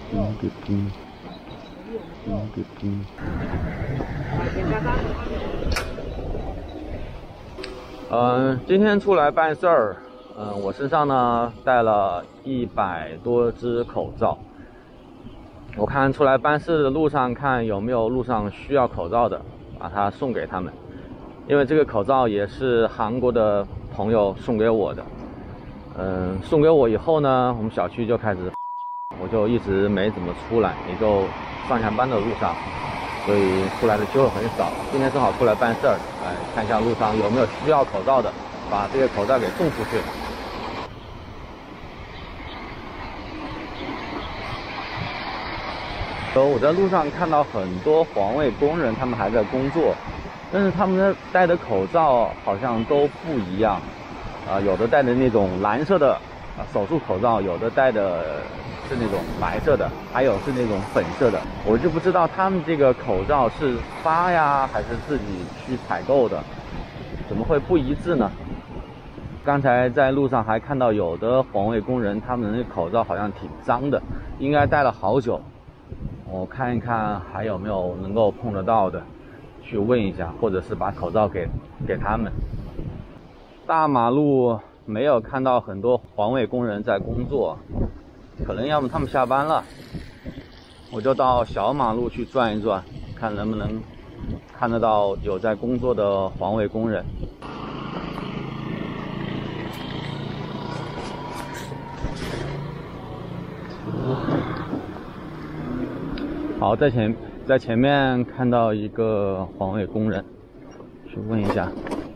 今天出来办事儿，我身上呢带了100多只口罩。我看出来办事的路上，看有没有路上需要口罩的，把它送给他们。因为这个口罩也是韩国的朋友送给我的。送给我以后呢，我们小区就开始，我就一直没怎么出来，也就上下班的路上，所以出来的机会很少。今天正好出来办事儿，来看一下路上有没有需要口罩的，把这个口罩给送出去。我在路上看到很多环卫工人，他们还在工作，但是他们戴的口罩好像都不一样。有的戴的那种蓝色的手术口罩，有的戴的是那种白色的，还有是那种粉色的。我就不知道他们这个口罩是发呀，还是自己去采购的，怎么会不一致呢？刚才在路上还看到有的环卫工人，他们的口罩好像挺脏的，应该戴了好久。我看一看还有没有能够碰得到的，去问一下，或者是把口罩给他们。大马路没有看到很多环卫工人在工作，可能要么他们下班了。我就到小马路去转一转，看能不能看得到有在工作的环卫工人。好，在前面看到一个环卫工人，去问一下。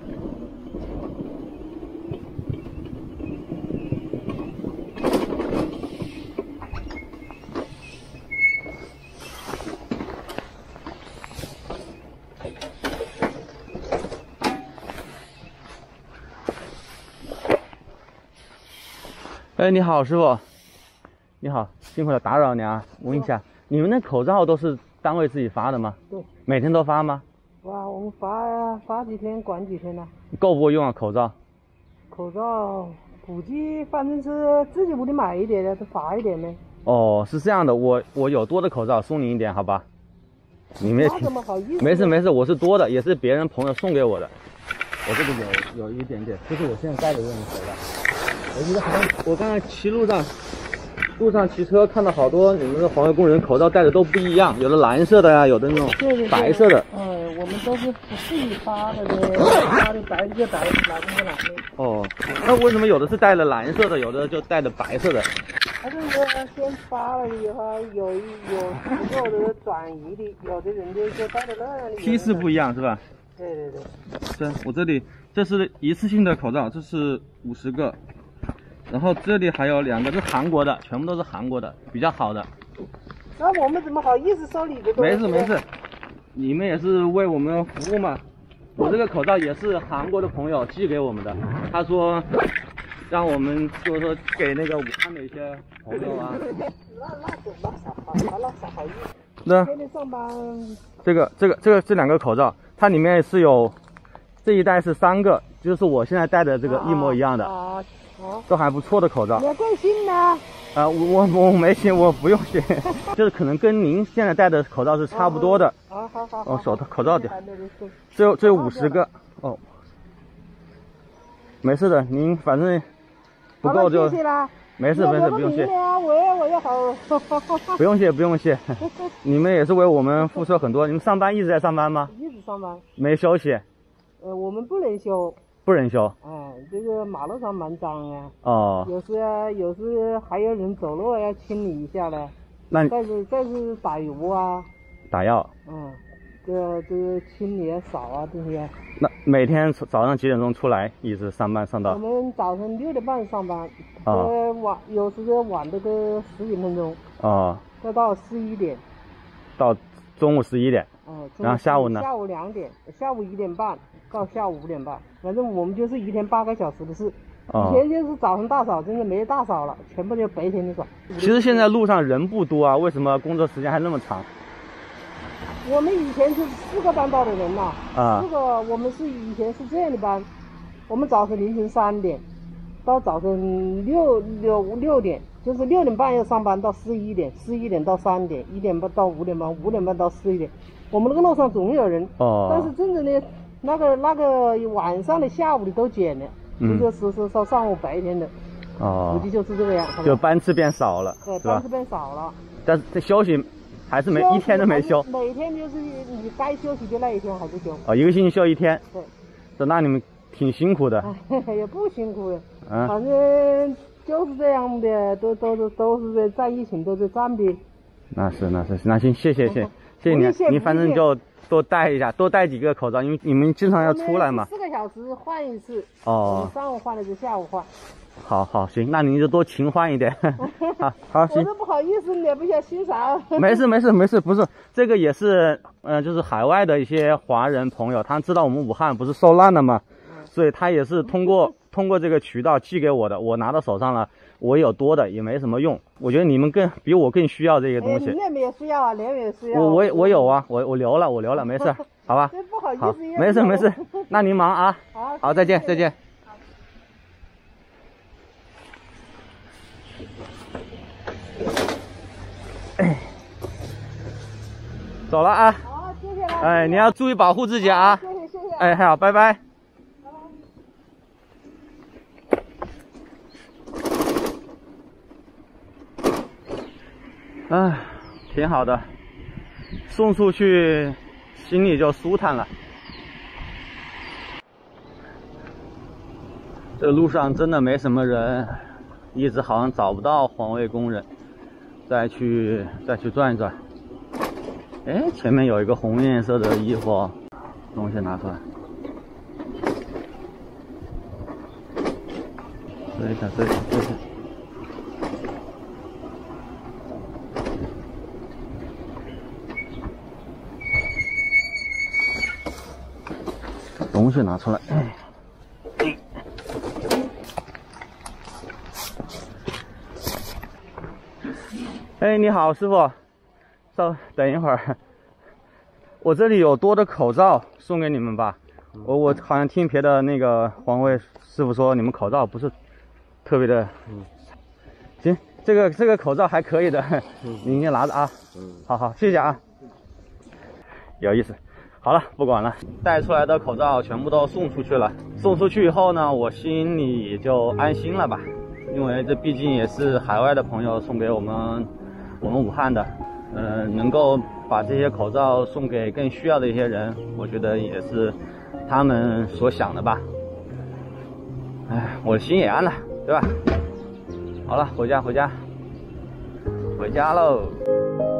哎，你好，师傅，你好，辛苦了，打扰你啊。问一下，你们那口罩都是单位自己发的吗？ 对， 每天都发吗？ 哇，我们发几天管几天呢？ 够不够用啊？口罩估计反正是自己屋里买一点的，就发一点呗。 哦，是这样的，我有多的口罩送你一点，好吧？你们那怎么好意思？ 没事，我是多的，也是别人朋友送给我的。我这个有一点点，就是我现在戴的这种口罩。我觉得好像我刚才路上骑车看到好多你们的环卫工人口罩戴的都不一样，有的蓝色的呀，有的那种白色的。 我们都是自己发的发的白就白，蓝就蓝的。 哦，那为什么有的是戴了蓝色的，有的就戴的白色的？ 他这个先发了以后，有足够的转移的，有的人就戴在那里。 批次不一样是吧？ 对。 我这里这是一次性的口罩，这是50个。然后这里还有2个是韩国的，全部都是韩国的，比较好的。 那我们怎么好意思收你的东西？ 没事，你们也是为我们服务嘛。我这个口罩也是韩国的朋友寄给我们的，他说让我们就是说给那个武汉的一些朋友啊。 那啥好意思？ 那天天上班。 这2个口罩，它里面是有这一袋是3个，就是我现在戴的这个一模一样的。都还不错的口罩。 你要贵姓呢？ 我没信，我不用信，就是可能跟您现在戴的口罩是差不多的。 好。 口罩点，只有50个。哦，没事的，您反正不够就。 谢谢啦。 没事，不用谢。 我也好。 不用谢，你们也是为我们付出很多。你们上班一直在上班吗？ 一直上班。 没休息？ 我们不能休。 不能休。 这个马路上蛮脏啊。 哦。 有时还有人走路要清理一下的。 那再是打油啊。 打药。 这个清理扫啊这些。 那每天早上几点钟出来一直上班上到？ 我们早晨6点半上班。有时候晚的个10几分钟。再到11点。到中午11点。然后下午呢？ 下午2点，下午1点半到下午5点半，反正我们就是一天8个小时的事。以前就是早上大扫，真的没大扫了，全部就白天的扫。 其实现在路上人不多啊，为什么工作时间还那么长？ 我们以前是4个班到的人呐。我们以前是这样的班，我们早晨凌晨3点到早晨6点， 就是6点半要上班到11点，11点到3点，1点半到5点半，5点半到11点。我们那个路上总有人，但是真正的那个晚上的、下午的都减了，就是说上午白天的，估计就是这个样。 就班次变少了， 对，班次变少了。 但是这休息还是一天都没休。 每天就是你该休息就那一天还是休。 一个星期休1天。 对。 那你们挺辛苦的。 也不辛苦的，反正就是这样的，都是在疫情都在战的。那行，谢谢你，你反正就多戴一下，多戴几个口罩，因为你们经常要出来嘛。 4个小时换一次。你上午换的就下午换。 好，行，那你就多勤换一点。好，行。 我都不好意思，你也不想欣赏。 没事，不是这个也是，就是海外的一些华人朋友，他知道我们武汉不是受难了吗？所以他也是通过这个渠道寄给我的，我拿到手上了，我有多的也没什么用。我觉得你们比我更需要这个东西。你们也需要啊，你们也需要。 我有啊，我留了，没事，好吧？ 不好意思。 好，没事，那您忙啊。好，再见。走了啊。 好，谢谢。 你要注意保护自己啊。 谢谢。 好，拜拜。挺好的，送出去心里就舒坦了。这路上真的没什么人，一直好像找不到环卫工人，再去转一转。前面有一个红颜色的衣服，东西拿出来。对。东西拿出来。你好，师傅，等一会儿，我这里有多的口罩送给你们吧。我好像听别的那个环卫师傅说，你们口罩不是特别的。行，这个口罩还可以的，您先拿着啊。好，谢谢啊。有意思。好了，不管了，带出来的口罩全部都送出去了。送出去以后呢，我心里就安心了吧，因为这毕竟也是海外的朋友送给我们武汉的，能够把这些口罩送给更需要的一些人，我觉得也是他们所想的吧。我心也安了，对吧？好了，回家喽。